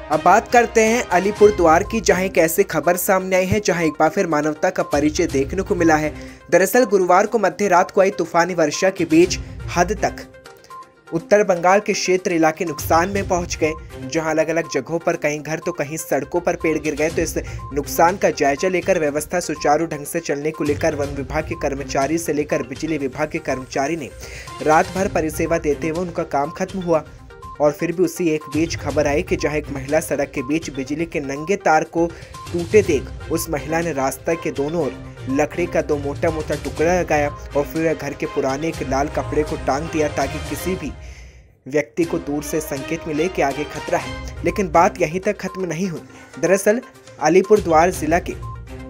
अब बात करते हैं अलीपुरद्वार की, जहां एक ऐसी खबर सामने आई है जहां एक बार फिर मानवता का परिचय देखने को मिला है। दरअसल गुरुवार को मध्य रात को आई तूफानी वर्षा के बीच हद तक उत्तर बंगाल के क्षेत्र इलाके नुकसान में पहुंच गए, जहां अलग अलग जगहों पर कहीं घर तो कहीं सड़कों पर पेड़ गिर गए। तो इस नुकसान का जायजा लेकर व्यवस्था सुचारू ढंग से चलने को लेकर वन विभाग के कर्मचारी से लेकर बिजली विभाग के कर्मचारी ने रात भर परिसेवा देते हुए उनका काम खत्म हुआ। और फिर भी उसी एक बीच खबर आई कि जहां एक महिला सड़क के बीच बिजली के नंगे तार को टूटे देख उस महिला ने रास्ते के दोनों ओर लकड़ी का 2 मोटा मोटा टुकड़ा लगाया और फिर घर के पुराने एक लाल कपड़े को टांग दिया ताकि किसी भी व्यक्ति को दूर से संकेत मिले कि आगे खतरा है। लेकिन बात यहीं तक खत्म नहीं हुई। दरअसल अलीपुरद्वार जिला के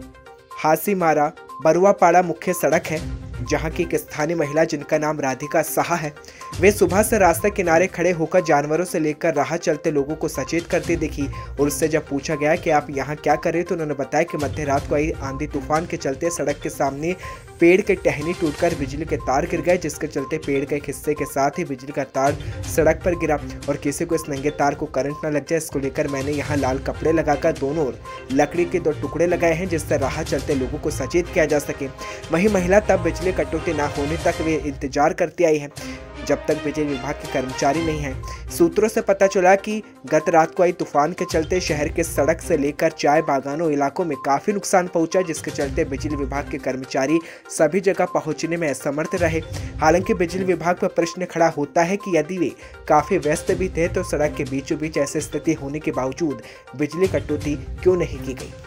हासीमारा बरुआपाड़ा मुख्य सड़क है, जहां की एक स्थानीय महिला जिनका नाम राधिका साहा है, वे सुबह से रास्ते किनारे खड़े होकर जानवरों से लेकर राह चलते लोगों को सचेत करती दिखी। और उससे जब पूछा गया कि आप यहाँ क्या कर रहे, तो उन्होंने बताया कि मध्य रात को आई आंधी तूफान के चलते सड़क के सामने पेड़ के टहनी टूटकर बिजली के तार गिर गए, जिसके चलते पेड़ के एक हिस्से के साथ ही बिजली का तार सड़क पर गिरा और किसी को इस नंगे तार को करंट न लग जाए, इसको लेकर मैंने यहाँ लाल कपड़े लगाकर दोनों ओर लकड़ी के 2 टुकड़े लगाए हैं, जिससे राह चलते लोगों को सचेत किया जा सके। वहीं महिला तब बिजली कटौती न होने तक वे इंतजार करती आई है जब तक बिजली विभाग के कर्मचारी नहीं हैं। सूत्रों से पता चला कि गत रात को आई तूफान के चलते शहर के सड़क से लेकर चाय बागानों इलाकों में काफी नुकसान पहुंचा, जिसके चलते बिजली विभाग के कर्मचारी सभी जगह पहुंचने में असमर्थ रहे। हालांकि बिजली विभाग पर प्रश्न खड़ा होता है कि यदि वे काफी व्यस्त भी थे तो सड़क के बीचों बीच ऐसी स्थिति होने के बावजूद बिजली कटौती क्यों नहीं की गई।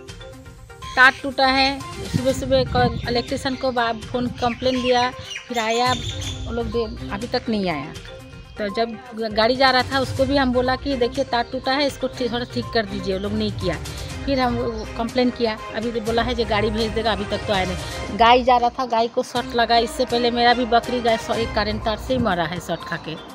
तार टूटा है, सुबह सुबह इलेक्ट्रिशियन को फोन कंप्लेन दिया, फिर आया, वो लोग अभी तक नहीं आया। तो जब गाड़ी जा रहा था उसको भी हम बोला कि देखिए तार टूटा है, इसको थोड़ा ठीक कर दीजिए, वो लोग नहीं किया। फिर हम कंप्लेन किया, अभी तो बोला है जो गाड़ी भेज देगा, अभी तक तो आया नहीं। गाय जा रहा था, गाय को शॉट लगा, इससे पहले मेरा भी बकरी गाय एक करंट तार से ही मरा है शॉट खा के।